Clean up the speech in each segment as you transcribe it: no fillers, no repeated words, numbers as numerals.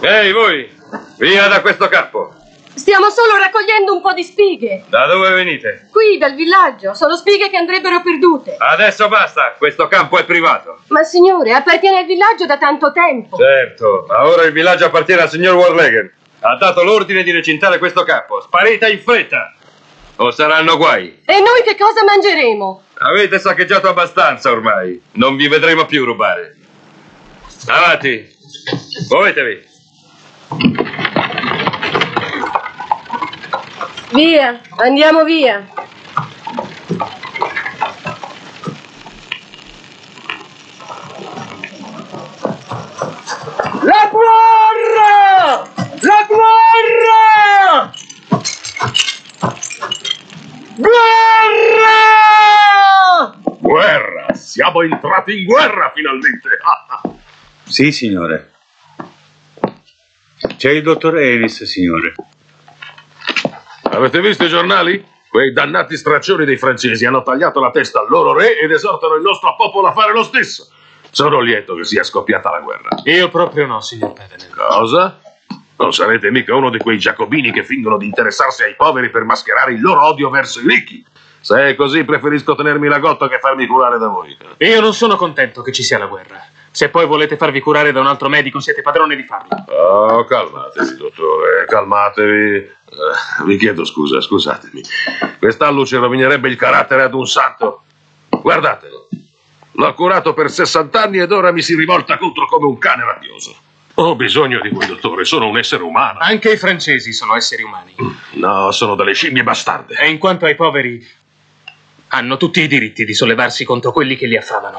Ehi, voi! Via da questo campo! Stiamo solo raccogliendo un po' di spighe. Da dove venite? Qui, dal villaggio. Sono spighe che andrebbero perdute. Adesso basta, questo campo è privato. Ma signore, appartiene al villaggio da tanto tempo. Certo, ma ora il villaggio appartiene al signor Warlegen. Ha dato l'ordine di recintare questo campo. Sparite in fretta, o saranno guai. E noi che cosa mangeremo? Avete saccheggiato abbastanza ormai. Non vi vedremo più rubare. Avanti, muovetevi. Via, andiamo via. La guerra! La guerra! Guerra! Guerra! Siamo entrati in guerra finalmente! Sì, signore. C'è il dottor Ennis, signore. Avete visto i giornali? Quei dannati straccioni dei francesi hanno tagliato la testa al loro re ed esortano il nostro popolo a fare lo stesso. Sono lieto che sia scoppiata la guerra. Io proprio no, signor Pevenel. Cosa? Non sarete mica uno di quei giacobini che fingono di interessarsi ai poveri per mascherare il loro odio verso i ricchi. Se è così, preferisco tenermi la gotta che farmi curare da voi. Io non sono contento che ci sia la guerra. Se poi volete farvi curare da un altro medico, siete padroni di farlo. Oh, calmatevi, dottore, calmatevi. Vi chiedo scusa, scusatemi. Quest'alluce rovinerebbe il carattere ad un santo. Guardatelo. L'ho curato per 60 anni ed ora mi si rivolta contro come un cane rabbioso. Ho bisogno di voi, dottore, sono un essere umano. Anche i francesi sono esseri umani. No, sono delle scimmie bastarde. E in quanto ai poveri, hanno tutti i diritti di sollevarsi contro quelli che li affamano.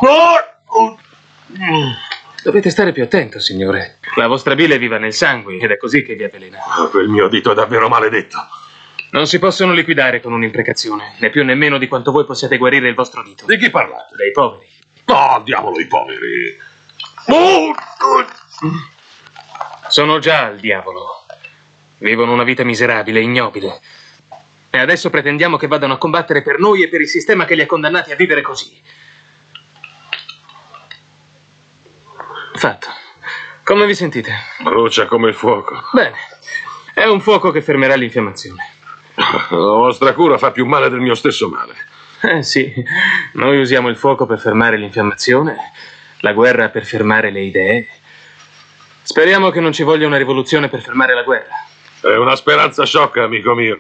Dovete stare più attento, signore. La vostra bile viva nel sangue ed è così che vi avvelena. Quel mio dito è davvero maledetto. Non si possono liquidare con un'imprecazione, né più né meno di quanto voi possiate guarire il vostro dito. Di chi parlate? Dei poveri. No, diavolo, i poveri. Sono già il diavolo. Vivono una vita miserabile, ignobile. E adesso pretendiamo che vadano a combattere per noi e per il sistema che li ha condannati a vivere così. Fatto. Come vi sentite? Brucia come il fuoco. Bene. È un fuoco che fermerà l'infiammazione. La vostra cura fa più male del mio stesso male. Sì. Noi usiamo il fuoco per fermare l'infiammazione, la guerra per fermare le idee. Speriamo che non ci voglia una rivoluzione per fermare la guerra. È una speranza sciocca, amico mio.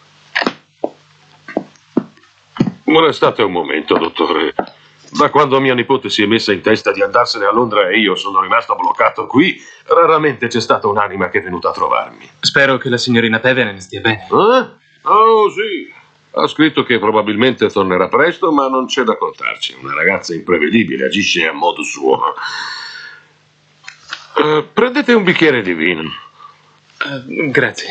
Restate un momento, dottore. Da quando mia nipote si è messa in testa di andarsene a Londra e io sono rimasto bloccato qui, raramente c'è stata un'anima che è venuta a trovarmi. Spero che la signorina Pevenel stia bene. Oh, sì. Ha scritto che probabilmente tornerà presto, ma non c'è da contarci. Una ragazza imprevedibile, agisce a modo suo. Prendete un bicchiere di vino. Grazie.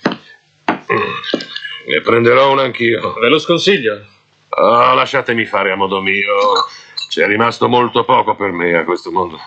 Ne prenderò uno anch'io. Ve lo sconsiglio. Oh, lasciatemi fare a modo mio. C'è rimasto molto poco per me a questo mondo.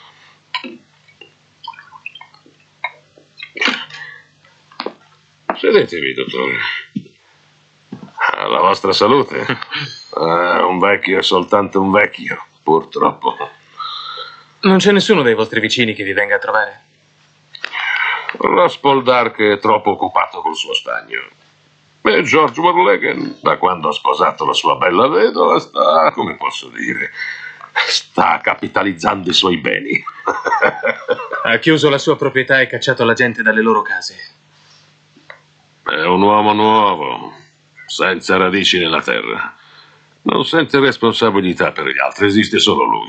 Sedetevi, dottore. Alla vostra salute. Un vecchio è soltanto un vecchio, purtroppo. Non c'è nessuno dei vostri vicini che vi venga a trovare? Lo Spoldark è troppo occupato col suo stagno. E George Warlegen, da quando ha sposato la sua bella vedova, come posso dire, sta capitalizzando i suoi beni. Ha chiuso la sua proprietà e cacciato la gente dalle loro case. È un uomo nuovo, senza radici nella terra. Non sente responsabilità per gli altri, esiste solo lui.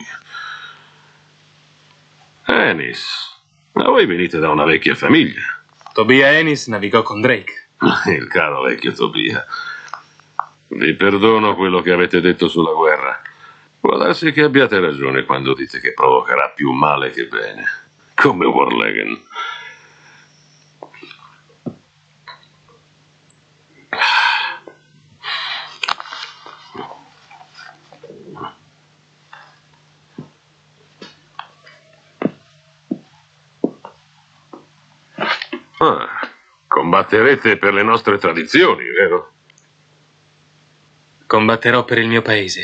Ennis, ma voi venite da una vecchia famiglia. Tobia Ennis navigò con Drake. Il caro vecchio Tobia. Vi perdono quello che avete detto sulla guerra. Può darsi che abbiate ragione quando dite che provocherà più male che bene. Come Warlegen. Combatterete per le nostre tradizioni, vero? Combatterò per il mio paese.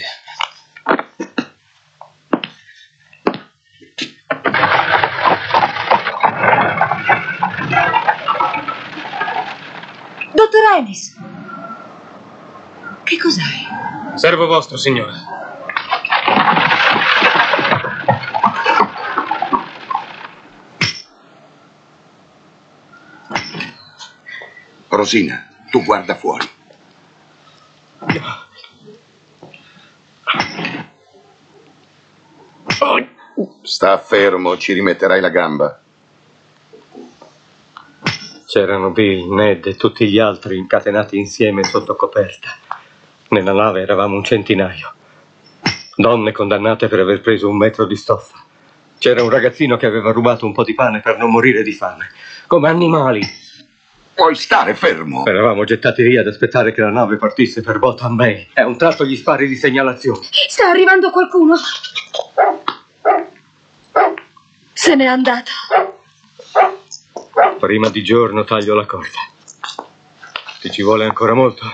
Ellis! Che cos'hai? Servo vostro, signore. Rosina, tu guarda fuori. Sta fermo, ci rimetterai la gamba. C'erano Bill, Ned e tutti gli altri incatenati insieme sotto coperta. Nella nave eravamo un centinaio. Donne condannate per aver preso 1 metro di stoffa. C'era un ragazzino che aveva rubato un po' di pane per non morire di fame. Come animali. Puoi stare fermo. Eravamo gettati lì ad aspettare che la nave partisse per Bottom Bay. E a un tratto gli spari di segnalazione. Sta arrivando qualcuno. Se n'è andato. Prima di giorno taglio la corda. Ti ci vuole ancora molto?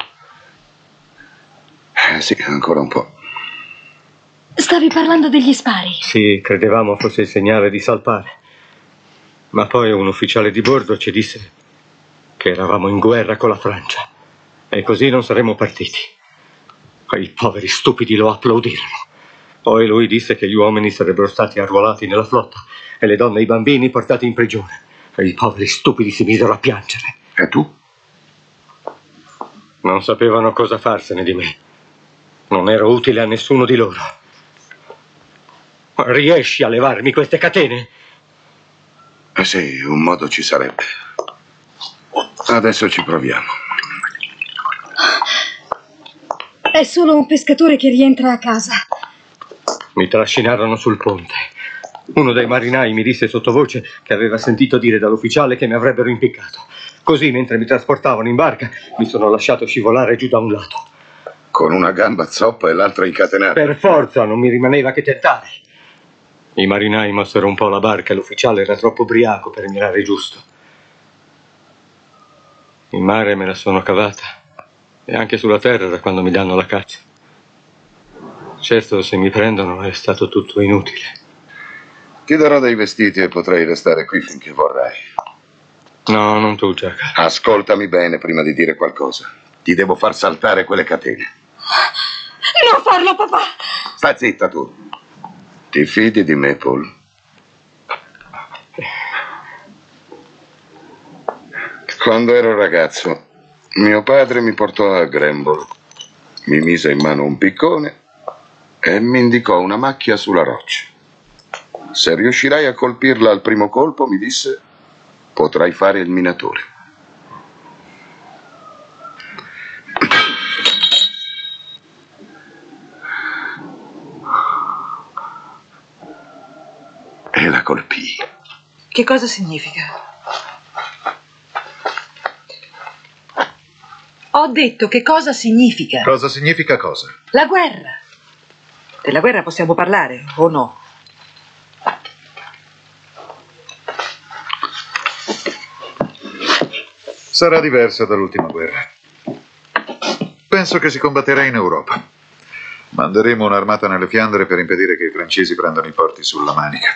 Sì, ancora un po'. Stavi parlando degli spari? Sì, credevamo fosse il segnale di salpare. Ma poi un ufficiale di bordo ci disse che eravamo in guerra con la Francia e così non saremmo partiti. I poveri stupidi lo applaudirono. Poi lui disse che gli uomini sarebbero stati arruolati nella flotta e le donne e i bambini portati in prigione. E i poveri stupidi si misero a piangere. E tu? Non sapevano cosa farsene di me. Non ero utile a nessuno di loro. Riesci a levarmi queste catene? Sì, un modo ci sarebbe. Adesso ci proviamo. È solo un pescatore che rientra a casa. Mi trascinarono sul ponte. Uno dei marinai mi disse sottovoce che aveva sentito dire dall'ufficiale che mi avrebbero impiccato. Così, mentre mi trasportavano in barca, mi sono lasciato scivolare giù da un lato. Con una gamba zoppa e l'altra incatenata. Per forza, non mi rimaneva che tentare. I marinai mossero un po' la barca e l'ufficiale era troppo ubriaco per mirare giusto. In mare me la sono cavata. E anche sulla terra da quando mi danno la caccia. Certo, se mi prendono è stato tutto inutile. Ti darò dei vestiti e potrai restare qui finché vorrai. No, non tu, Jack. Ascoltami bene prima di dire qualcosa. Ti devo far saltare quelle catene. Non farlo, papà! Sta zitta tu. Ti fidi di me, Paul? Quando ero ragazzo, mio padre mi portò a Granbury. Mi mise in mano un piccone e mi indicò una macchia sulla roccia. Se riuscirai a colpirla al primo colpo, mi disse, potrai fare il minatore. E la colpii. Che cosa significa? Ho detto che cosa significa. Cosa significa cosa? La guerra. Della guerra possiamo parlare, o no? Sarà diversa dall'ultima guerra. Penso che si combatterà in Europa. Manderemo un'armata nelle Fiandre per impedire che i francesi prendano i porti sulla Manica.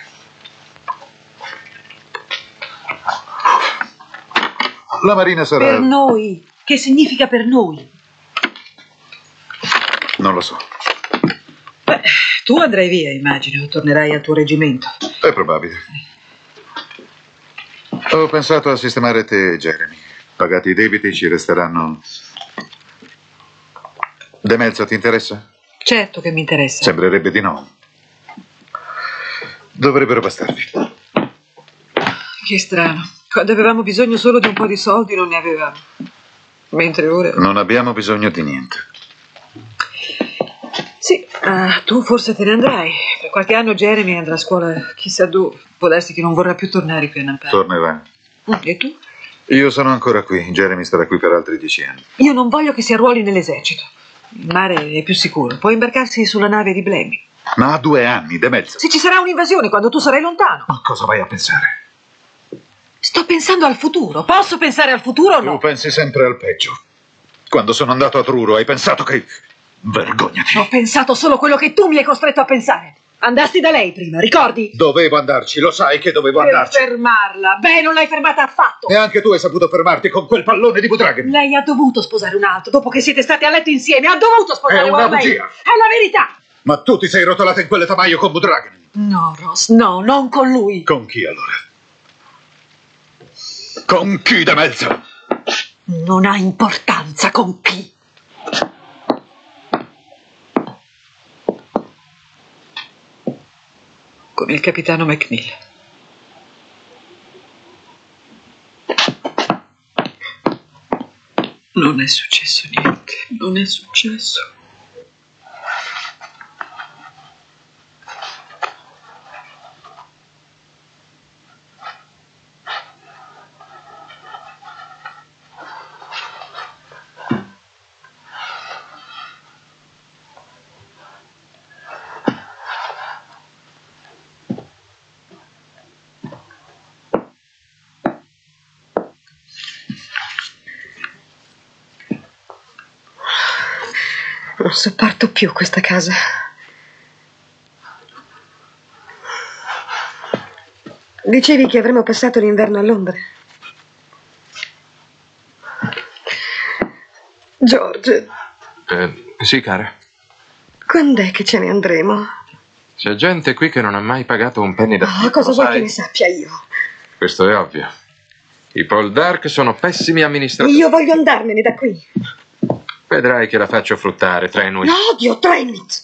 La marina sarà... Per noi. Che significa per noi? Non lo so. Beh, tu andrai via, immagino. Tornerai al tuo reggimento. È probabile. Ho pensato a sistemare te e Jeremy. Pagati i debiti, ci resteranno... De Melzo, ti interessa? Certo che mi interessa. Sembrerebbe di no. Dovrebbero bastarvi. Che strano. Quando avevamo bisogno solo di un po' di soldi non ne avevamo. Mentre ora... Non abbiamo bisogno di niente. Sì, tu forse te ne andrai. Tra qualche anno Jeremy andrà a scuola chissà dove. Può darsi che non vorrà più tornare qui a Nampara. Tornerà. E tu? Io sono ancora qui. Jeremy starà qui per altri 10 anni. Io non voglio che si arruoli nell'esercito. Il mare è più sicuro. Può imbarcarsi sulla nave di Blamey. Ma ha 2 anni, De Melzo. Se ci sarà un'invasione quando tu sarai lontano. Ma cosa vai a pensare? Sto pensando al futuro. Posso pensare al futuro o no? Tu pensi sempre al peggio. Quando sono andato a Truro hai pensato che... Vergognati. Ho pensato solo quello che tu mi hai costretto a pensare. Andasti da lei prima, ricordi? Dovevo andarci, lo sai che dovevo Per andarci. fermarla. Beh, non l'hai fermata affatto. E anche tu hai saputo fermarti con quel pallone di Butragen. Lei ha dovuto sposare un altro, dopo che siete stati a letto insieme. Ha dovuto sposare È una Warren. bugia. È la verità. Ma tu ti sei rotolata in quelle tamaio con Butragen. No, Ross, no, non con lui. Con chi allora? Con chi da mezzo? Non ha importanza con chi. Con il capitano McNeil. Non è successo niente, non è successo. Non sopporto più questa casa. Dicevi che avremmo passato l'inverno a Londra. George, Sì, cara. quando è che ce ne andremo? C'è gente qui che non ha mai pagato un penny da Oh, cosa lo vuoi sai? che ne sappia io? Questo è ovvio. I Poldark sono pessimi amministratori. Io voglio andarmene da qui. Vedrai che la faccio fruttare, Trenwich. No, odio Trenwich.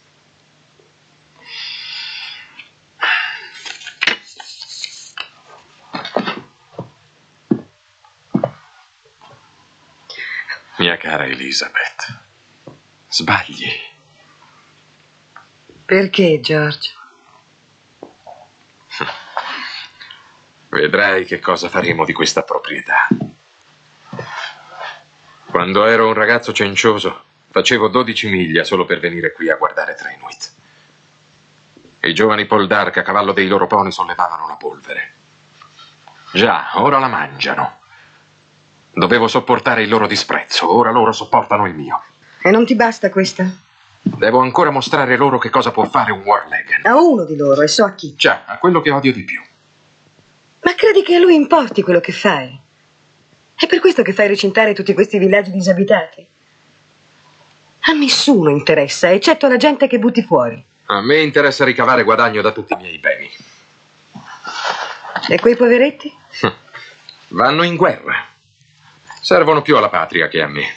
Mia cara Elizabeth, sbagli. Perché, George? Vedrai che cosa faremo di questa proprietà. Quando ero un ragazzo cencioso, facevo 12 miglia solo per venire qui a guardare Trenwich. I giovani Poldark a cavallo dei loro pony sollevavano la polvere. Già, ora la mangiano. Dovevo sopportare il loro disprezzo, ora loro sopportano il mio. E non ti basta questa? Devo ancora mostrare loro che cosa può fare un Warlegan. A uno di loro, e so a chi. Già, a quello che odio di più. Ma credi che a lui importi quello che fai? È per questo che fai recintare tutti questi villaggi disabitati? A nessuno interessa, eccetto la gente che butti fuori. A me interessa ricavare guadagno da tutti i miei beni. E quei poveretti? Vanno in guerra. Servono più alla patria che a me.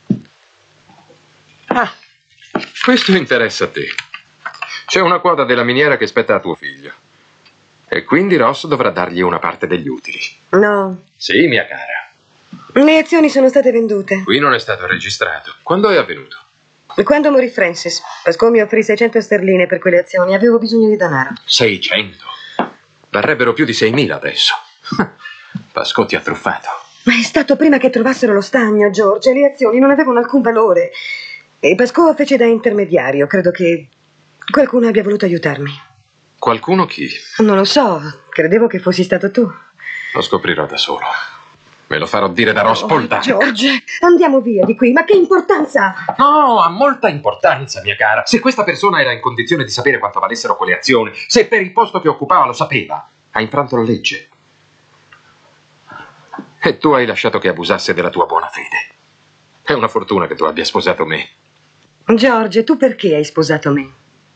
Ah, questo interessa a te. C'è una quota della miniera che spetta a tuo figlio. E quindi Ross dovrà dargli una parte degli utili. No. Sì, mia cara. Le azioni sono state vendute. Qui non è stato registrato. Quando è avvenuto? Quando morì Francis, Pascoe mi offrì 600 sterline per quelle azioni. Avevo bisogno di denaro. 600? Varrebbero più di 6.000 adesso. Pascoe ti ha truffato. Ma è stato prima che trovassero lo stagno, George, e le azioni non avevano alcun valore. E Pascoe fece da intermediario. Credo che qualcuno abbia voluto aiutarmi. Qualcuno chi? Non lo so, credevo che fossi stato tu. Lo scoprirò da solo. Me lo farò dire da Ross Poldark. George, andiamo via di qui, ma che importanza ha? No, ha molta importanza, mia cara. Se questa persona era in condizione di sapere quanto valessero quelle azioni, se per il posto che occupava lo sapeva, ha infranto la legge. E tu hai lasciato che abusasse della tua buona fede. È una fortuna che tu abbia sposato me. George, tu perché hai sposato me?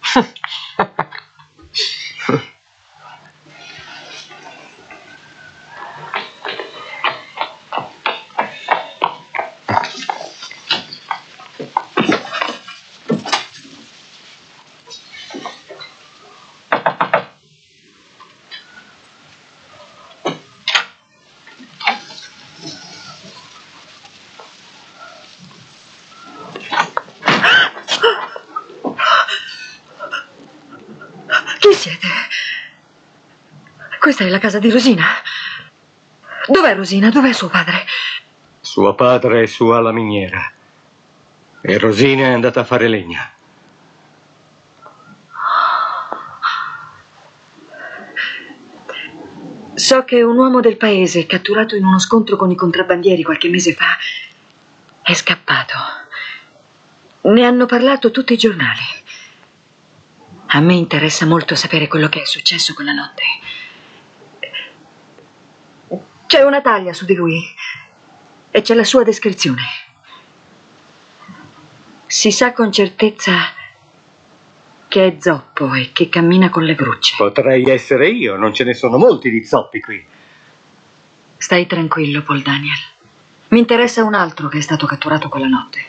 Chi siete? Questa è la casa di Rosina. Dov'è Rosina? Dov'è suo padre? Suo padre è su alla miniera. E Rosina è andata a fare legna. So che un uomo del paese, catturato in uno scontro con i contrabbandieri qualche mese fa, è scappato. Ne hanno parlato tutti i giornali. A me interessa molto sapere quello che è successo quella notte. C'è una taglia su di lui e c'è la sua descrizione. Si sa con certezza che è zoppo e che cammina con le grucce. Potrei essere io, non ce ne sono molti di zoppi qui. Stai tranquillo, Paul Daniel. Mi interessa un altro che è stato catturato quella notte.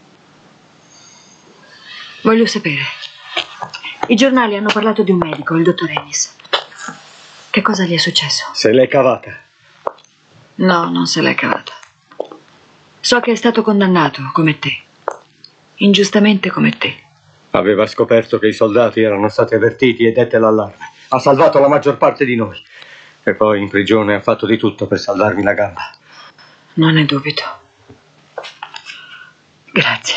Voglio sapere. I giornali hanno parlato di un medico, il dottor Ennis. Che cosa gli è successo? Se l'è cavata. No, non se l'è cavata. So che è stato condannato, come te. Ingiustamente come te. Aveva scoperto che i soldati erano stati avvertiti e dette l'allarme. Ha salvato la maggior parte di noi. E poi in prigione ha fatto di tutto per salvarmi la gamba. Non ne dubito. Grazie.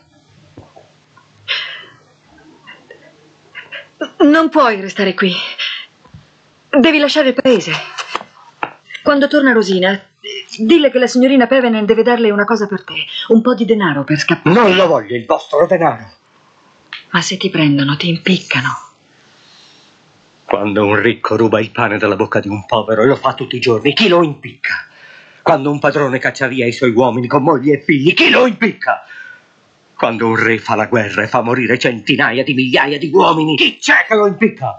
Non puoi restare qui. Devi lasciare il paese. Quando torna Rosina, dille che la signorina Pevenen deve darle una cosa per te. Un po' di denaro per scappare. Non lo voglio, il vostro denaro. Ma se ti prendono, ti impiccano. Quando un ricco ruba il pane dalla bocca di un povero, lo fa tutti i giorni, chi lo impicca? Quando un padrone caccia via i suoi uomini con mogli e figli, chi lo impicca? Quando un re fa la guerra e fa morire centinaia di migliaia di uomini, chi c'è che lo impicca?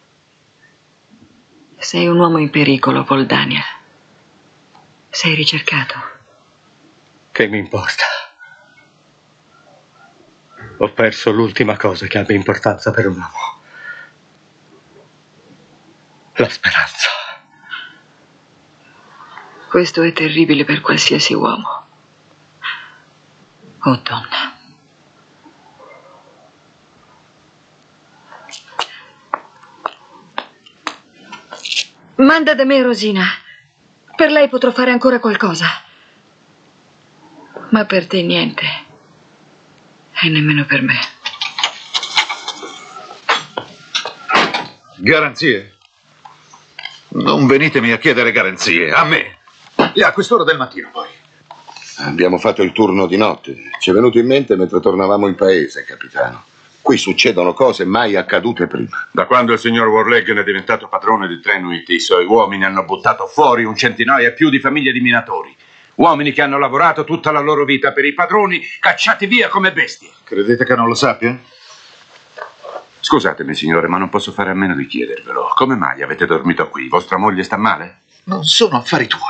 Sei un uomo in pericolo, Paul Daniel. Sei ricercato. Che mi importa? Ho perso l'ultima cosa che abbia importanza per un uomo. La speranza. Questo è terribile per qualsiasi uomo. O donna. Manda da me Rosina. Per lei potrò fare ancora qualcosa. Ma per te niente. E nemmeno per me. Garanzie? Non venitemi a chiedere garanzie, a me. E a quest'ora del mattino poi. Abbiamo fatto il turno di notte. Ci è venuto in mente mentre tornavamo in paese, capitano. Qui succedono cose mai accadute prima. Da quando il signor Warleggen è diventato padrone di Trenwith, i suoi uomini hanno buttato fuori un centinaio e più di famiglie di minatori. Uomini che hanno lavorato tutta la loro vita per i padroni, cacciati via come bestie. Credete che non lo sappia? Scusatemi, signore, ma non posso fare a meno di chiedervelo. Come mai avete dormito qui? Vostra moglie sta male? Non sono affari tuoi.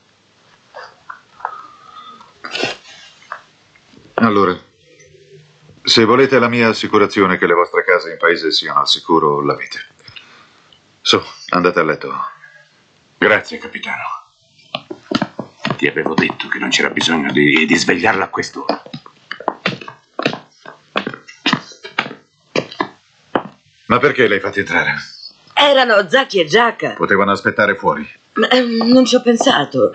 Allora, se volete la mia assicurazione che le vostre case in paese siano al sicuro, l'avete. Su, andate a letto. Grazie, capitano. Ti avevo detto che non c'era bisogno di svegliarla a quest'ora. Ma perché l'hai fatti entrare? Erano Zacchi e Giacca. Potevano aspettare fuori. Ma, non ci ho pensato.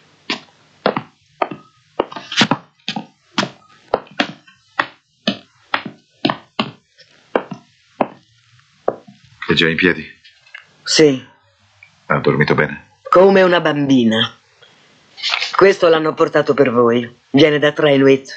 È già in piedi? Sì. Ha dormito bene? Come una bambina. Questo l'hanno portato per voi. Viene da Trenwith.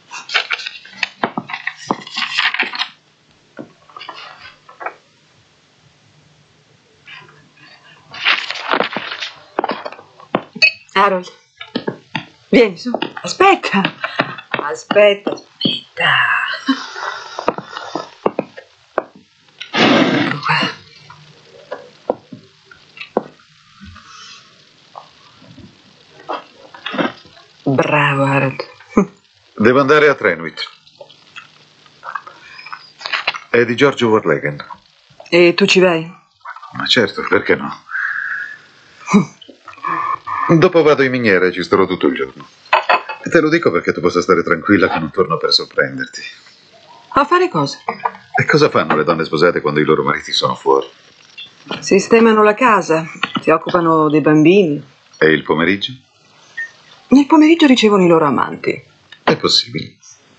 Harold, vieni su. Aspetta. Aspetta. Ecco qua. Bravo, Harold. Devo andare a Trenwith. È di Giorgio Warleggen. E tu ci vai? Ma certo, perché no? Dopo vado in miniera e ci starò tutto il giorno. E te lo dico perché tu possa stare tranquilla che non torno per sorprenderti. A fare cosa? E cosa fanno le donne sposate quando i loro mariti sono fuori? Sistemano la casa, si occupano dei bambini. E il pomeriggio? Nel pomeriggio ricevono i loro amanti. È possibile.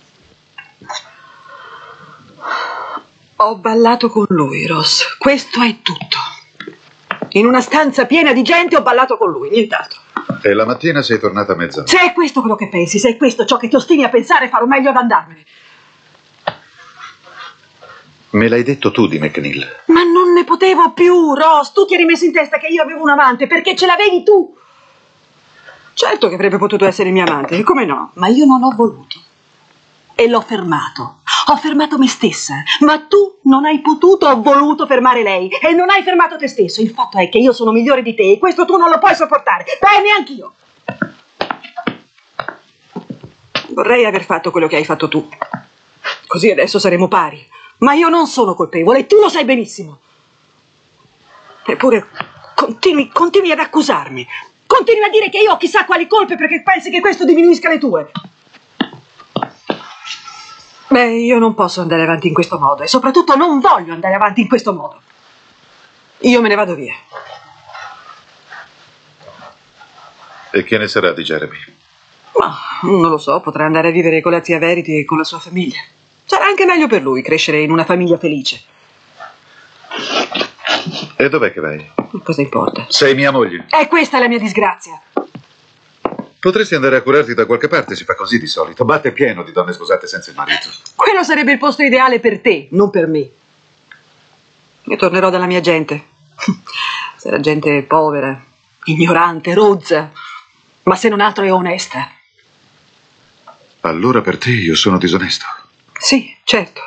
Ho ballato con lui, Ross. Questo è tutto. In una stanza piena di gente ho ballato con lui, nient'altro. E la mattina sei tornata a mezzanotte. Se è questo quello che pensi, se è questo ciò che ti ostini a pensare, farò meglio ad andarmene. Me l'hai detto tu di McNeil. Ma non ne potevo più, Ross. Tu ti eri messo in testa che io avevo un amante perché ce l'avevi tu. Certo che avrebbe potuto essere il mio amante, come no? Ma io non ho voluto. E l'ho fermato. Ho fermato me stessa. Ma tu non hai potuto o voluto fermare lei. E non hai fermato te stesso. Il fatto è che io sono migliore di te e questo tu non lo puoi sopportare. Beh, neanch'io. Vorrei aver fatto quello che hai fatto tu. Così adesso saremo pari. Ma io non sono colpevole e tu lo sai benissimo. Eppure continui ad accusarmi. Continui a dire che io ho chissà quali colpe perché pensi che questo diminuisca le tue. Beh, io non posso andare avanti in questo modo e soprattutto non voglio andare avanti in questo modo. Io me ne vado via. E che ne sarà di Jeremy? Ma non lo so, potrà andare a vivere con la zia Verity e con la sua famiglia. Sarà anche meglio per lui crescere in una famiglia felice. E dov'è che vai? Cosa importa? Sei mia moglie. E questa è la mia disgrazia. Potresti andare a curarti da qualche parte, si fa così di solito. Batte pieno di donne sposate senza il marito. Quello sarebbe il posto ideale per te, non per me. Io tornerò dalla mia gente. Sarà gente povera, ignorante, rozza, ma se non altro è onesta. Allora per te io sono disonesto? Sì, certo.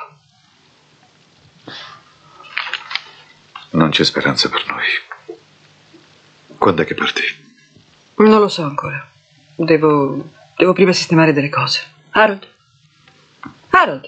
Non c'è speranza per noi. Quando è che parti? Non lo so ancora. Devo prima sistemare delle cose. Harold? Harold?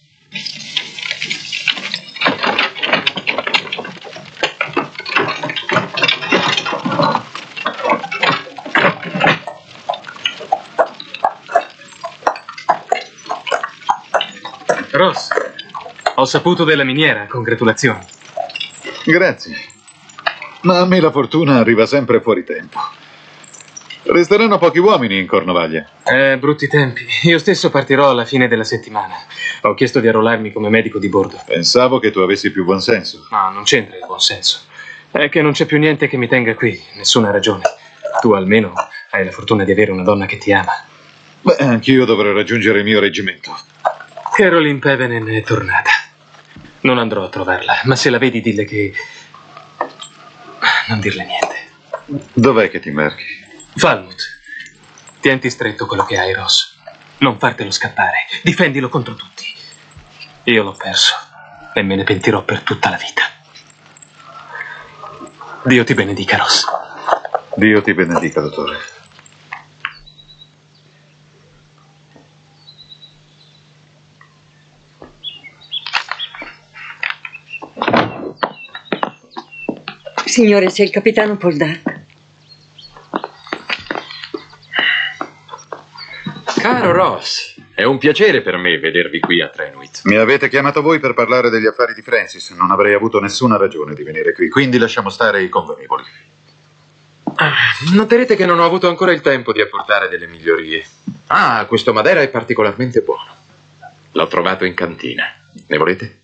Ross, ho saputo della miniera, congratulazioni. Grazie. Ma a me la fortuna arriva sempre fuori tempo. Resteranno pochi uomini in Cornovaglia. Brutti tempi. Io stesso partirò alla fine della settimana. Ho chiesto di arruolarmi come medico di bordo. Pensavo che tu avessi più buonsenso. No, non c'entra il buonsenso. È che non c'è più niente che mi tenga qui, nessuna ragione. Tu almeno hai la fortuna di avere una donna che ti ama. Beh, anch'io dovrò raggiungere il mio reggimento. Caroline Pevenen è tornata. Non andrò a trovarla, ma se la vedi dille che... Non dirle niente. Dov'è che ti imbarchi? Falmouth. Tienti stretto quello che hai, Ross. Non fartelo scappare. Difendilo contro tutti. Io l'ho perso e me ne pentirò per tutta la vita. Dio ti benedica, Ross. Dio ti benedica, dottore. Signore, c'è il capitano Poldark. Caro Ross, è un piacere per me vedervi qui a Trenwith. Mi avete chiamato voi per parlare degli affari di Francis. Non avrei avuto nessuna ragione di venire qui, quindi lasciamo stare i convenevoli. Noterete che non ho avuto ancora il tempo di apportare delle migliorie. Ah, questo Madera è particolarmente buono. L'ho trovato in cantina. Ne volete?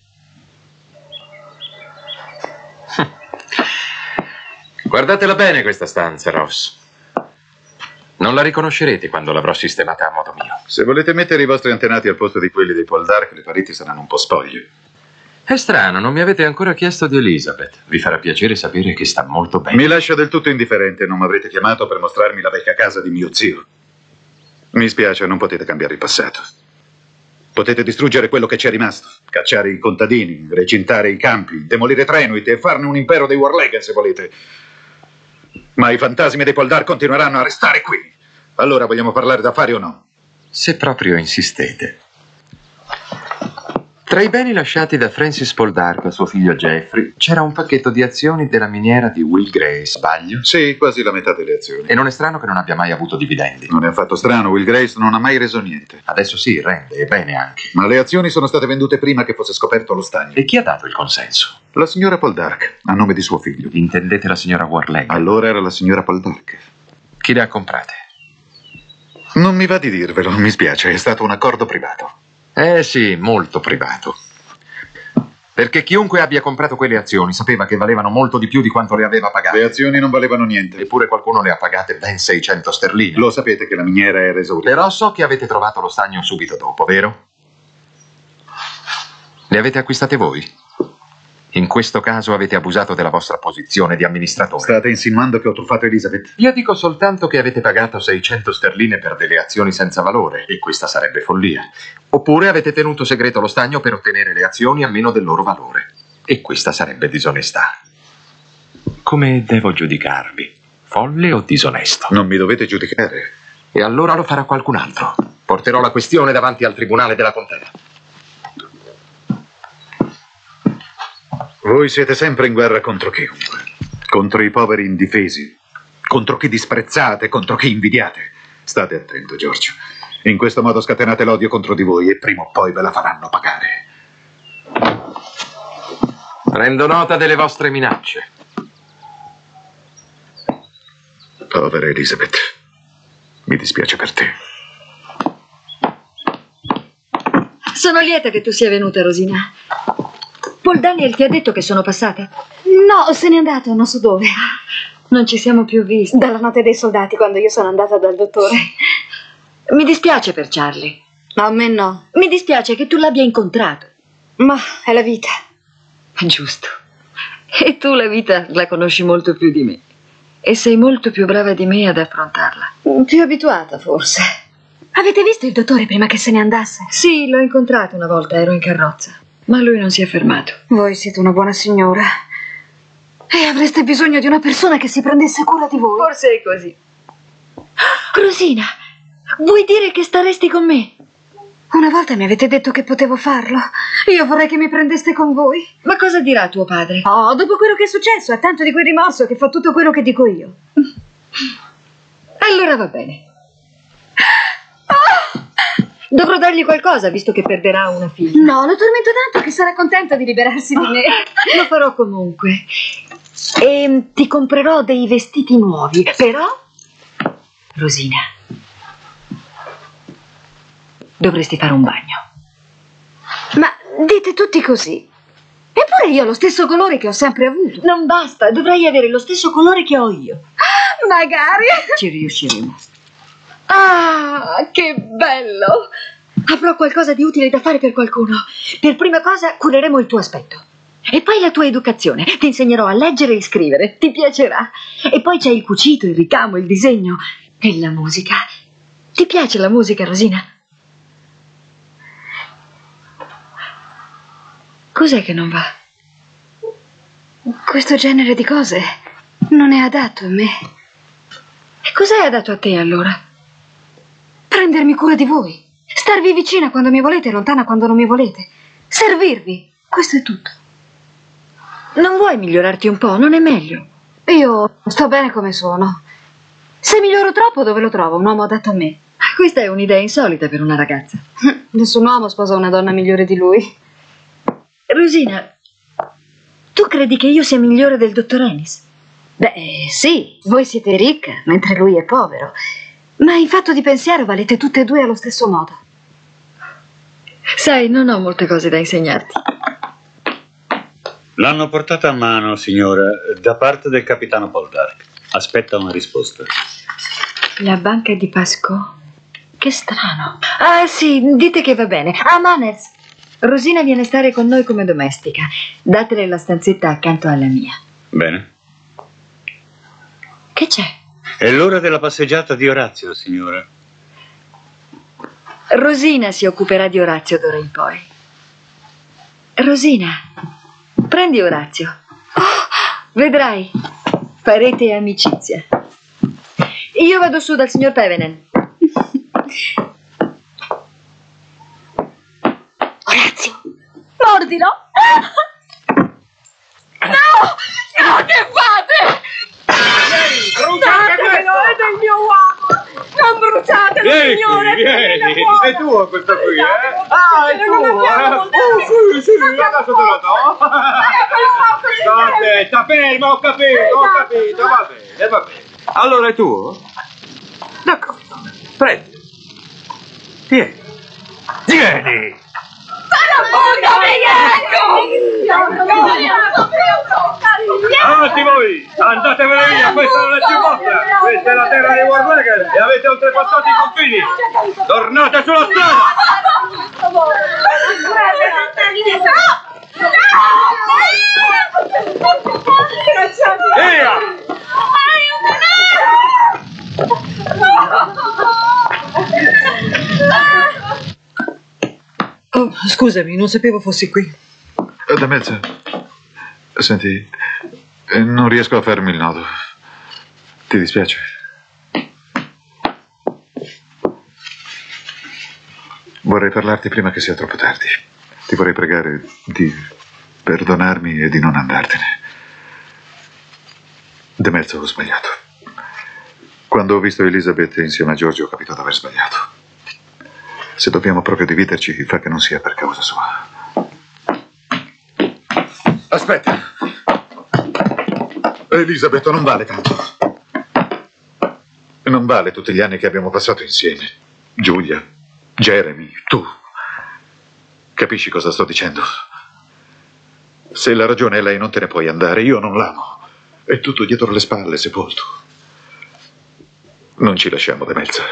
Guardatela bene questa stanza, Ross. Non la riconoscerete quando l'avrò sistemata a modo mio. Se volete mettere i vostri antenati al posto di quelli dei Poldark, le pareti saranno un po' spoglie. È strano, non mi avete ancora chiesto di Elizabeth. Vi farà piacere sapere che sta molto bene. Mi lascia del tutto indifferente. Non mi avrete chiamato per mostrarmi la vecchia casa di mio zio. Mi spiace, non potete cambiare il passato. Potete distruggere quello che c'è rimasto. Cacciare i contadini, recintare i campi, demolire Trenwith e farne un impero dei Warleggen, se volete. Ma i fantasmi dei Poldark continueranno a restare qui. Allora vogliamo parlare d'affari o no? Se proprio insistete. Tra i beni lasciati da Francis Poldark a suo figlio Geoffrey c'era un pacchetto di azioni della miniera di Will Grey, sbaglio? Sì, quasi la metà delle azioni. E non è strano che non abbia mai avuto dividendi? Non è affatto strano, Will Grace non ha mai reso niente. Adesso sì, rende, e bene anche. Ma le azioni sono state vendute prima che fosse scoperto lo stagno. E chi ha dato il consenso? La signora Poldark, a nome di suo figlio. Intendete la signora Warleggen? Allora era la signora Poldark. Chi le ha comprate? Non mi va di dirvelo, mi spiace, è stato un accordo privato. Sì, molto privato. Perché chiunque abbia comprato quelle azioni sapeva che valevano molto di più di quanto le aveva pagate. Le azioni non valevano niente. Eppure qualcuno le ha pagate ben 600 sterline. Lo sapete che la miniera era esaurita. Però so che avete trovato lo stagno subito dopo, vero? Le avete acquistate voi? In questo caso avete abusato della vostra posizione di amministratore. State insinuando che ho truffato Elizabeth? Io dico soltanto che avete pagato 600 sterline per delle azioni senza valore, e questa sarebbe follia. Oppure avete tenuto segreto lo stagno per ottenere le azioni a meno del loro valore, e questa sarebbe disonestà. Come devo giudicarvi? Folle o disonesto? Non mi dovete giudicare. E allora lo farà qualcun altro. Porterò la questione davanti al tribunale della contea. Voi siete sempre in guerra contro chiunque. Contro i poveri indifesi. Contro chi disprezzate, contro chi invidiate. State attento, Giorgio. In questo modo scatenate l'odio contro di voi e prima o poi ve la faranno pagare. Prendo nota delle vostre minacce. Povera Elizabeth. Mi dispiace per te. Sono lieta che tu sia venuta, Rosina. Paul Daniel ti ha detto che sono passata? No, se n'è andato, non so dove. Non ci siamo più visti. Dalla notte dei soldati, quando io sono andata dal dottore. Mi dispiace per Charlie. Ma a me no. Mi dispiace che tu l'abbia incontrato. Ma è la vita. Giusto. E tu la vita la conosci molto più di me. E sei molto più brava di me ad affrontarla. Più abituata, forse. Avete visto il dottore prima che se ne andasse? Sì, l'ho incontrato una volta, ero in carrozza. Ma lui non si è fermato. Voi siete una buona signora. E avreste bisogno di una persona che si prendesse cura di voi. Forse è così. Rosina, vuoi dire che staresti con me? Una volta mi avete detto che potevo farlo. Io vorrei che mi prendeste con voi. Ma cosa dirà tuo padre? Oh, dopo quello che è successo, ha tanto di quel rimorso che fa tutto quello che dico io. Allora va bene. Dovrò dargli qualcosa, visto che perderà una figlia. No, lo tormento tanto che sarà contento di liberarsi di me. Lo farò comunque. E ti comprerò dei vestiti nuovi. Però, Rosina, dovresti fare un bagno. Ma dite tutti così. Eppure io ho lo stesso colore che ho sempre avuto. Non basta, dovrai avere lo stesso colore che ho io. Magari. Ci riusciremo. Ah, che bello! Avrò qualcosa di utile da fare per qualcuno. Per prima cosa cureremo il tuo aspetto. E poi la tua educazione. Ti insegnerò a leggere e scrivere. Ti piacerà. E poi c'è il cucito, il ricamo, il disegno e la musica. Ti piace la musica, Rosina? Cos'è che non va? Questo genere di cose non è adatto a me. E cos'è adatto a te allora? Prendermi cura di voi, starvi vicina quando mi volete e lontana quando non mi volete, servirvi, questo è tutto. Non vuoi migliorarti un po'? Non è meglio? Io sto bene come sono. Se miglioro troppo, dove lo trovo? Un uomo adatto a me. Questa è un'idea insolita per una ragazza. Nessun uomo sposa una donna migliore di lui. Rosina, tu credi che io sia migliore del dottor Ennis? Beh, sì, voi siete ricca, mentre lui è povero. Ma in fatto di pensiero valete tutte e due allo stesso modo. Sai, non ho molte cose da insegnarti. L'hanno portata a mano, signora, da parte del capitano Poldark. Aspetta una risposta. La banca di Pasco? Che strano. Ah, sì, dite che va bene. Ah, Manners, Rosina viene a stare con noi come domestica. Datele la stanzetta accanto alla mia. Bene. Che c'è? È l'ora della passeggiata di Orazio, signora. Rosina si occuperà di Orazio d'ora in poi. Rosina, prendi Orazio. Oh, vedrai, farete amicizia. Io vado su dal signor Pevenen. Orazio, mordilo! No! No, che fate? Bruciatelo, è del mio uomo! Non bruciatelo, signore! Vieni, è tuo questo qui, eh? Ah, è tuo! Sì, adesso te lo do! Aspetta, fermo, ho capito, va bene. Allora è tuo? D'accordo, prendi. Tieni! Avanti voi! Andatevene via! Questa non è più vostra! Questa è la terra di Warlegger e avete oltrepassato i confini! Tornate sulla strada! Via! Oh, scusami, non sapevo fossi qui. Da mezzo. Senti, non riesco a farmi il nodo. Ti dispiace? Vorrei parlarti prima che sia troppo tardi. Ti vorrei pregare di perdonarmi e di non andartene. De mezzo ho sbagliato. Quando ho visto Elizabeth insieme a Giorgio ho capito di aver sbagliato. Se dobbiamo proprio dividerci, fa che non sia per causa sua. Aspetta. Elizabeth non vale tanto. Non vale tutti gli anni che abbiamo passato insieme. Giulia, Jeremy, tu. Capisci cosa sto dicendo? Se la ragione è lei, non te ne puoi andare. Io non l'amo. È tutto dietro le spalle, sepolto. Non ci lasciamo de mezzo.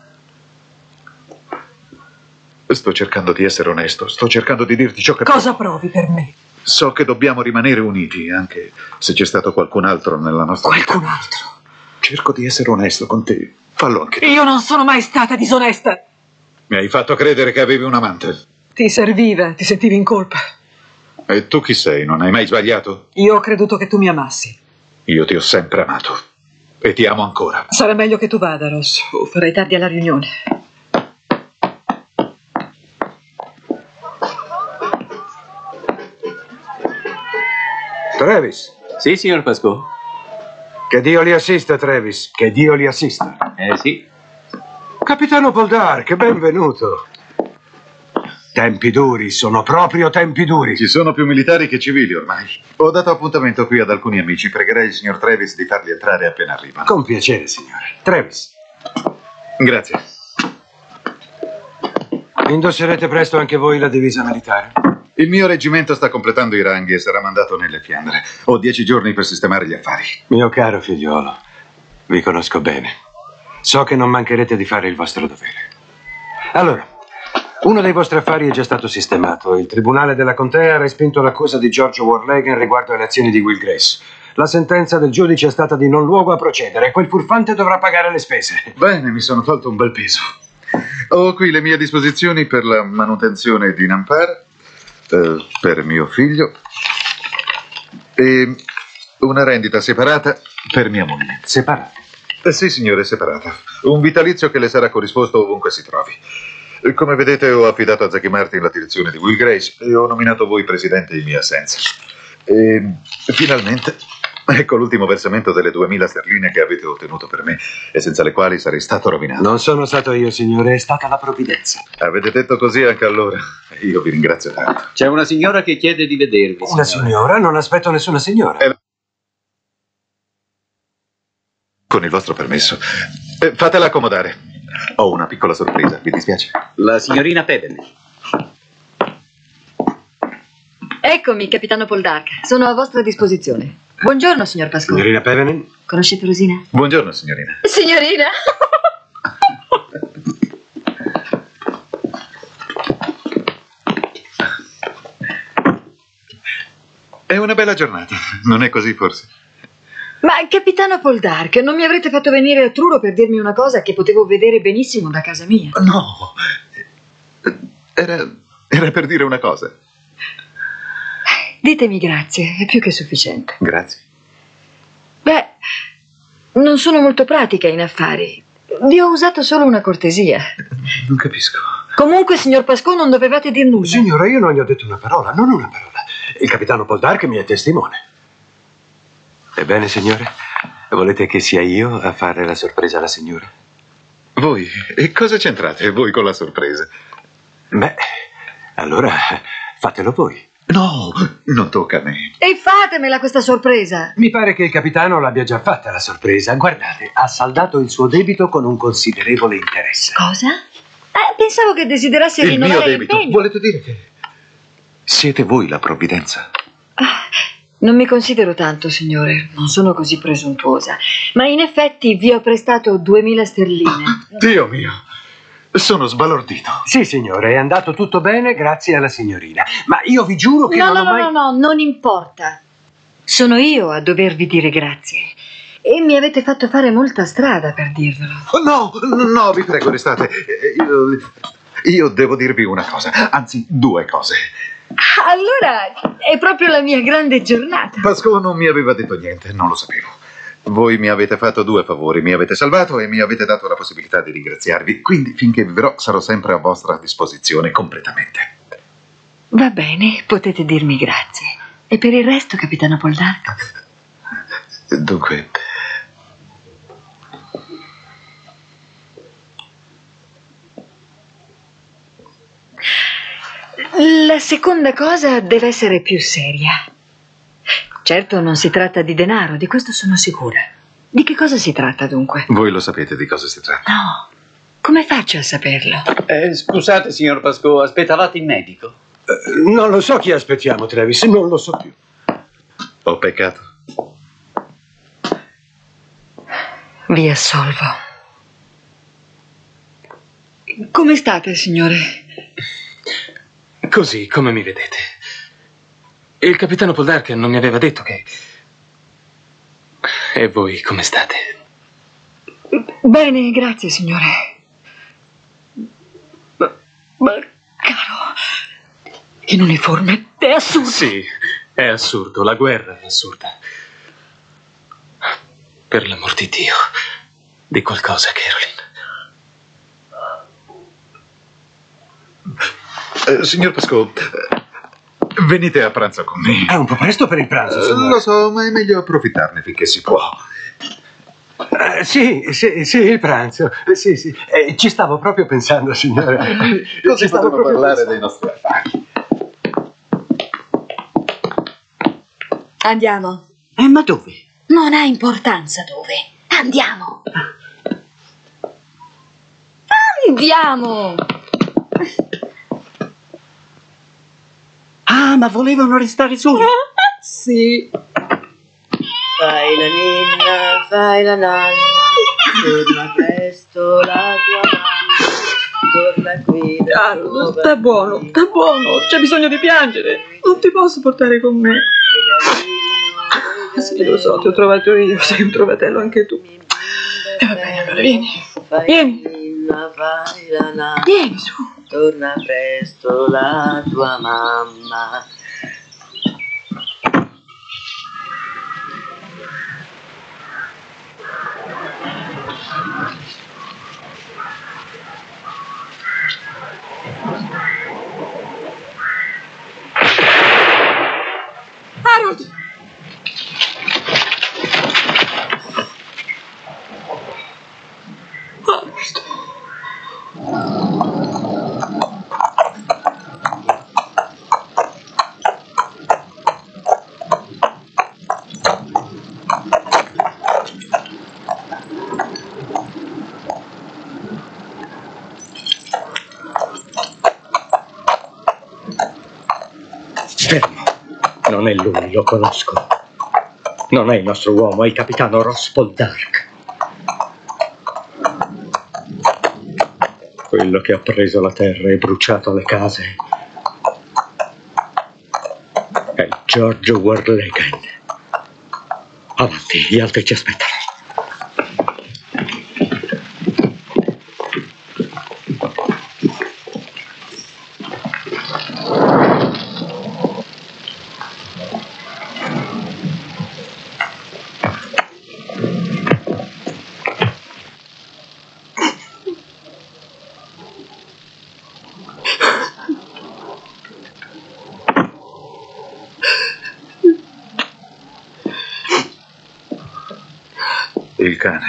Sto cercando di essere onesto. Sto cercando di dirti ciò che... Cosa provi per me? So che dobbiamo rimanere uniti, anche se c'è stato qualcun altro nella nostra vita. Qualcun altro? Cerco di essere onesto con te. Fallo anche tu. Io non sono mai stata disonesta. Mi hai fatto credere che avevi un amante. Ti serviva, ti sentivi in colpa. E tu chi sei? Non hai mai sbagliato? Io ho creduto che tu mi amassi. Io ti ho sempre amato. E ti amo ancora. Sarà meglio che tu vada, Ross, o farai tardi alla riunione. Travis. Sì, signor Pascoe. Che Dio li assista, Travis. Che Dio li assista. Sì. Capitano Poldark, benvenuto. Tempi duri, sono proprio tempi duri. Ci sono più militari che civili ormai. Ho dato appuntamento qui ad alcuni amici. Pregherei il signor Travis di farli entrare appena arrivano. Con piacere, signore. Travis. Grazie. Indosserete presto anche voi la divisa militare? Il mio reggimento sta completando i ranghi e sarà mandato nelle Fiandre. Ho 10 giorni per sistemare gli affari. Mio caro figliolo, vi conosco bene. So che non mancherete di fare il vostro dovere. Allora, uno dei vostri affari è già stato sistemato. Il tribunale della contea ha respinto l'accusa di Giorgio Warlegan riguardo alle azioni di Will Grace. La sentenza del giudice è stata di non luogo a procedere e quel furfante dovrà pagare le spese. Bene, mi sono tolto un bel peso. Ho qui le mie disposizioni per la manutenzione di Nampara, per mio figlio, e una rendita separata per mia moglie. Separata? Sì, signore, separata. Un vitalizio che le sarà corrisposto ovunque si trovi. Come vedete, ho affidato a Zaki Martin la direzione di Will Grace e ho nominato voi presidente in mia assenza. E finalmente, ecco l'ultimo versamento delle 2000 sterline che avete ottenuto per me e senza le quali sarei stato rovinato. Non sono stato io, signore, è stata la provvidenza. Avete detto così anche allora. Io vi ringrazio tanto. C'è una signora che chiede di vedervi. Una signora? Non aspetto nessuna signora. Con il vostro permesso. Fatela accomodare. Ho una piccola sorpresa, vi dispiace? La signorina Peden. Eccomi, capitano Poldark. Sono a vostra disposizione. Buongiorno, signor Pascoe. Signorina Pevenen? Conoscete Rosina? Buongiorno, signorina. Signorina? È una bella giornata, non è così forse? Ma, capitano Poldark, non mi avrete fatto venire a Truro per dirmi una cosa che potevo vedere benissimo da casa mia? No, era per dire una cosa. Ditemi grazie, è più che sufficiente. Grazie. Beh, non sono molto pratica in affari. Vi ho usato solo una cortesia. Non capisco. Comunque, signor Pascoe, non dovevate dir nulla. Signora, io non gli ho detto una parola, non una parola. Il capitano Poldark mi è testimone. Ebbene, signore, volete che sia io a fare la sorpresa alla signora? Voi? E cosa c'entrate voi con la sorpresa? Beh, allora fatelo voi. No, non tocca a me. E fatemela questa sorpresa. Mi pare che il capitano l'abbia già fatta la sorpresa. Guardate, ha saldato il suo debito con un considerevole interesse. Cosa? Pensavo che desiderasse rinnovare il mio debito. l'impegno. Volete dire che siete voi la provvidenza? Non mi considero tanto, signore. Non sono così presuntuosa. Ma in effetti vi ho prestato 2000 sterline. Dio mio! Sono sbalordito. Sì, signore, è andato tutto bene grazie alla signorina. Ma io vi giuro che non ho mai... No, non importa. Sono io a dovervi dire grazie. E mi avete fatto fare molta strada per dirvelo. No, vi prego, restate. Io devo dirvi una cosa, anzi 2 cose. Allora, è proprio la mia grande giornata. Pasco non mi aveva detto niente, non lo sapevo. Voi mi avete fatto 2 favori, mi avete salvato e mi avete dato la possibilità di ringraziarvi. Quindi, finché vivrò, sarò sempre a vostra disposizione completamente. Va bene, potete dirmi grazie. E per il resto, capitano Poldark? Dunque... La seconda cosa deve essere più seria. Certo, non si tratta di denaro, di questo sono sicura. Di che cosa si tratta, dunque? Voi lo sapete di cosa si tratta? No. Come faccio a saperlo? Scusate, signor Pasco, aspettavate il medico? Non lo so chi aspettiamo, Travis, non lo so più. Ho peccato. Vi assolvo. Come state, signore? Così, come mi vedete. Il capitano Poldark non mi aveva detto che... E voi, come state? Bene, grazie, signore. Ma caro, in uniforme è assurdo. Sì, è assurdo. La guerra è assurda. Per l'amor di Dio, di qualcosa, Caroline. Signor Pasco, venite a pranzo con me. È un po' presto per il pranzo, signore. Lo so, ma è meglio approfittarne finché si può. Sì, il pranzo. Sì. Ci stavo proprio pensando, signore. Così potremmo parlare dei nostri affari. Andiamo. Ma dove? Non ha importanza dove. Andiamo. Andiamo. Ah, ma volevano restare soli? Sì. Fai la ninna, fai la nanna, torna presto la tua mamma, torna qui. Carlo, sta buono, c'è bisogno di piangere. Non ti posso portare con me. Sì, lo so, ti ho trovato io, sei un trovatello anche tu. E va bene, allora vieni. Fai la nanna, Vieni su. torna presto la tua mamma. Harold! Fermo. Non è lui, lo conosco. Non è il nostro uomo, è il capitano Ross Poldark. Quello che ha preso la terra e bruciato le case è George Warlegan. Avanti, gli altri ci aspettano. Il cane.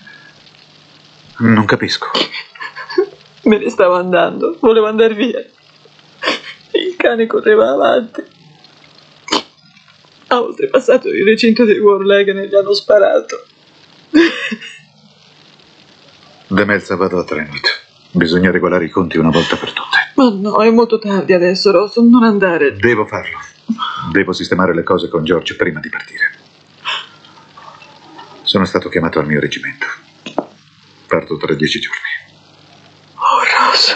Non capisco. Me ne stavo andando, volevo andare via. Il cane correva avanti. Ha oltrepassato il recinto dei Warlegan e gli hanno sparato. Demelza, vado a Trenwith. Bisogna regolare i conti una volta per tutte. Ma no, è molto tardi adesso, Ross, non andare. Devo farlo. Devo sistemare le cose con George prima di partire. Sono stato chiamato al mio reggimento. Parto tra 10 giorni. Oh, Ross.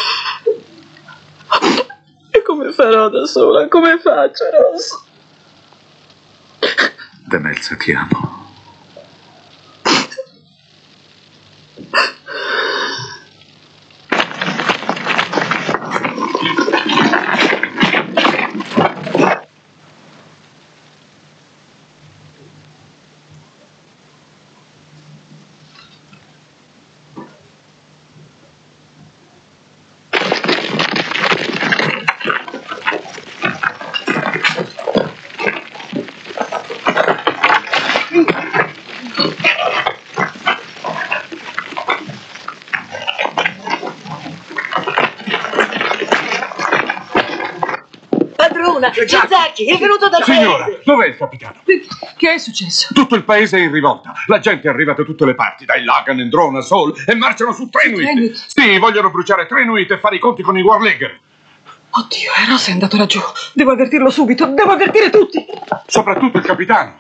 E come farò da sola? Come faccio, Ross? Demelza, ti amo. Zacchi, è venuto dal Signora, paese. dov'è il capitano? Che è successo? Tutto il paese è in rivolta. La gente arriva da tutte le parti, dai Lagan, Endrona, Sol, e marciano su Trenuit. Trenuit? Sì, vogliono bruciare Trenuit e fare i conti con i Warlegger. Oddio, Ross è andato laggiù. Devo avvertirlo subito, devo avvertire tutti. Soprattutto il capitano.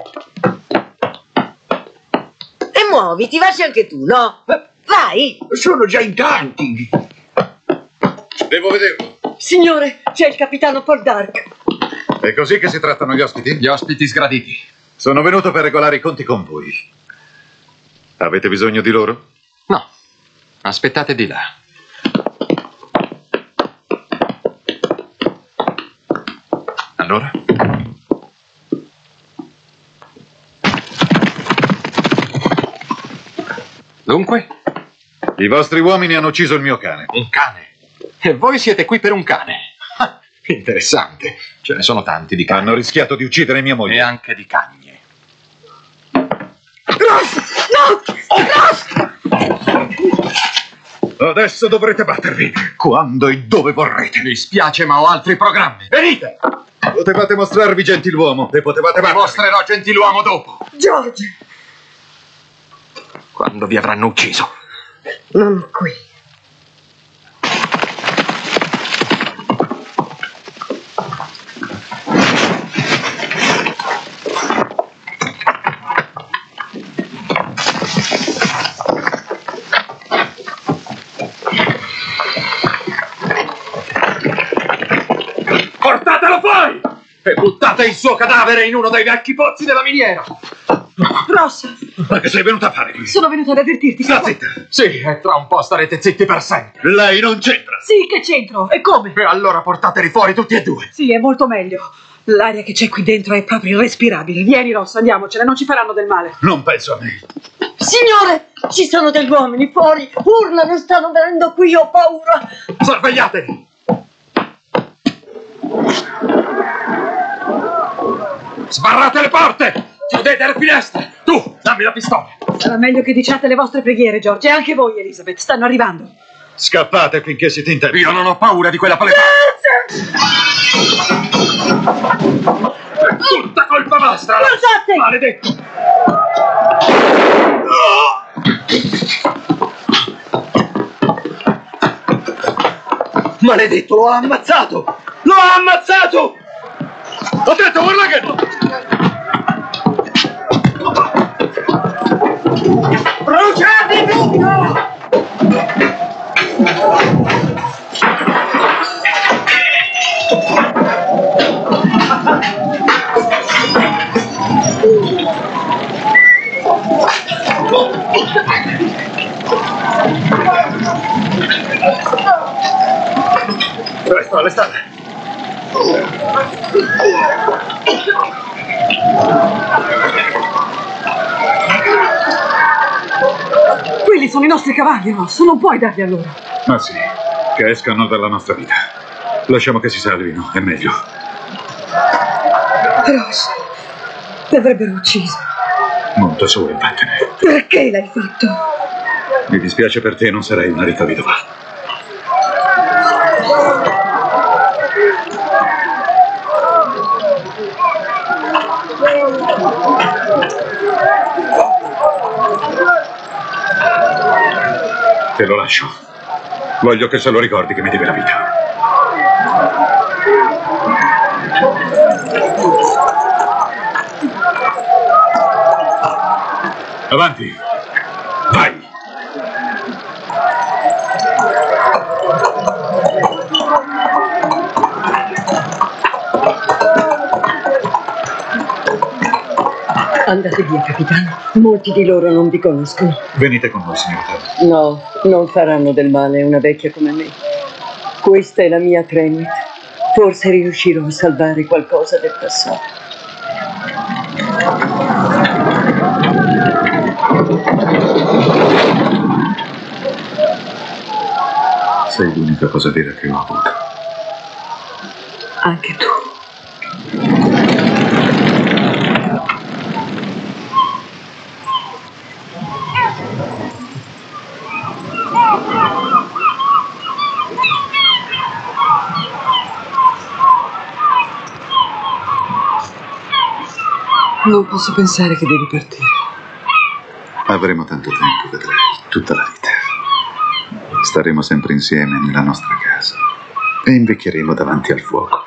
E muoviti, vai anche tu, no? Vai! Sono già in tanti. Devo vederlo. Signore, c'è il capitano Poldark. È così che si trattano gli ospiti? Gli ospiti sgraditi. Sono venuto per regolare i conti con voi. Avete bisogno di loro? No, aspettate di là. Allora? Dunque? I vostri uomini hanno ucciso il mio cane. Un cane? E voi siete qui per un cane? Ah, interessante. Ce ne sono tanti di cani. Hanno rischiato di uccidere mia moglie. E anche di cagne. Ross! No! Ross! Adesso dovrete battervi. Quando e dove vorrete. Mi spiace, ma ho altri programmi. Venite! Potevate mostrarvi gentiluomo e potevate battervi. Mostrerò gentiluomo dopo. George! Quando vi avranno ucciso. Non qui. Portatelo fuori! E buttate il suo cadavere in uno dei vecchi pozzi della miniera. Ross, Ma che sei venuta a fare qui? sono venuta ad avvertirti. Sta zitta. Sì, e tra un po' starete zitti per sempre. Lei non c'entra. Sì, che c'entro? E come? E allora portateli fuori tutti e due. Sì, è molto meglio. L'aria che c'è qui dentro è proprio irrespirabile. Vieni, Ross, andiamocene, non ci faranno del male. Non penso a me. Signore, ci sono degli uomini fuori. Urlano, stanno venendo qui, ho paura. Sorvegliatevi! Sbarrate le porte! Chiudete le finestre! Tu, dammi la pistola! Sarà meglio che diciate le vostre preghiere, George, e anche voi, Elizabeth. Stanno arrivando. Scappate finché siete in tempo. Io non ho paura di quella paletà! È tutta colpa vostra! Lasciate! Maledetto! Maledetto, lo ha ammazzato! Lo ha ammazzato! Attento, Warlegger! Bruciate tutto! Presto, alle stalle! Quelli sono i nostri cavalli, Ross. Non puoi darli a loro. Ma sì, che escano dalla nostra vita. Lasciamo che si salvino, è meglio. Ross, li avrebbero ucciso. Monta su e vattene. Perché l'hai fatto? Mi dispiace per te, non sarai una ricca vedova. Te lo lascio. Voglio che se lo ricordi che mi deve la vita. Avanti. Vai. Andate via, capitano. Molti di loro non vi conoscono. Venite con noi, signor Turner. No, non faranno del male a una vecchia come me. Questa è la mia Trenwith. Forse riuscirò a salvare qualcosa del passato. Sei l'unica cosa vera che ho avuto. Anche tu. Non posso pensare che devi partire. Avremo tanto tempo, vedrai, tutta la vita. Staremo sempre insieme nella nostra casa e invecchieremo davanti al fuoco.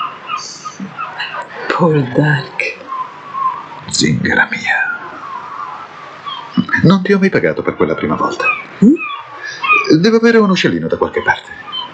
Poldark. Zingara mia. Non ti ho mai pagato per quella prima volta. Devo avere un uccellino da qualche parte.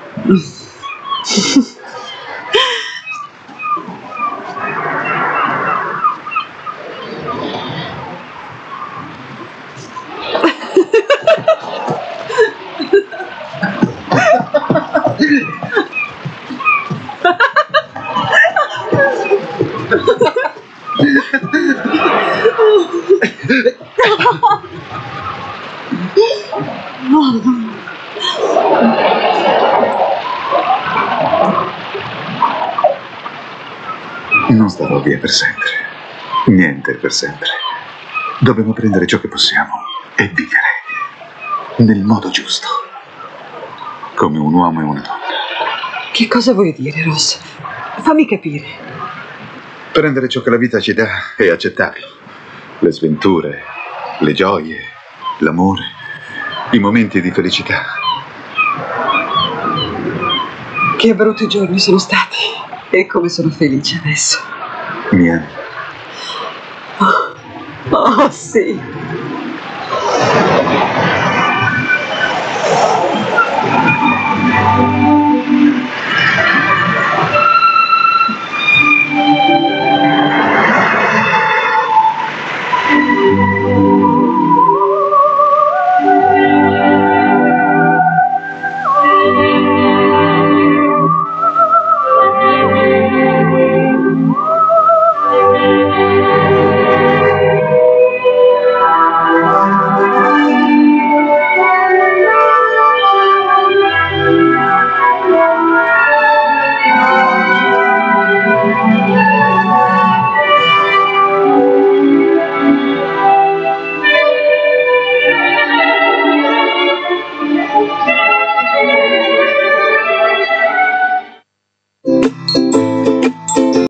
Non starò via per sempre. Niente per sempre. Dobbiamo prendere ciò che possiamo e vivere nel modo giusto. Come un uomo e una donna. Che cosa vuoi dire, Ross? Fammi capire. Prendere ciò che la vita ci dà e accettarlo. Le sventure, le gioie, l'amore, i momenti di felicità. Che brutti giorni sono stati. E come sono felice adesso. Mia. Oh, sì.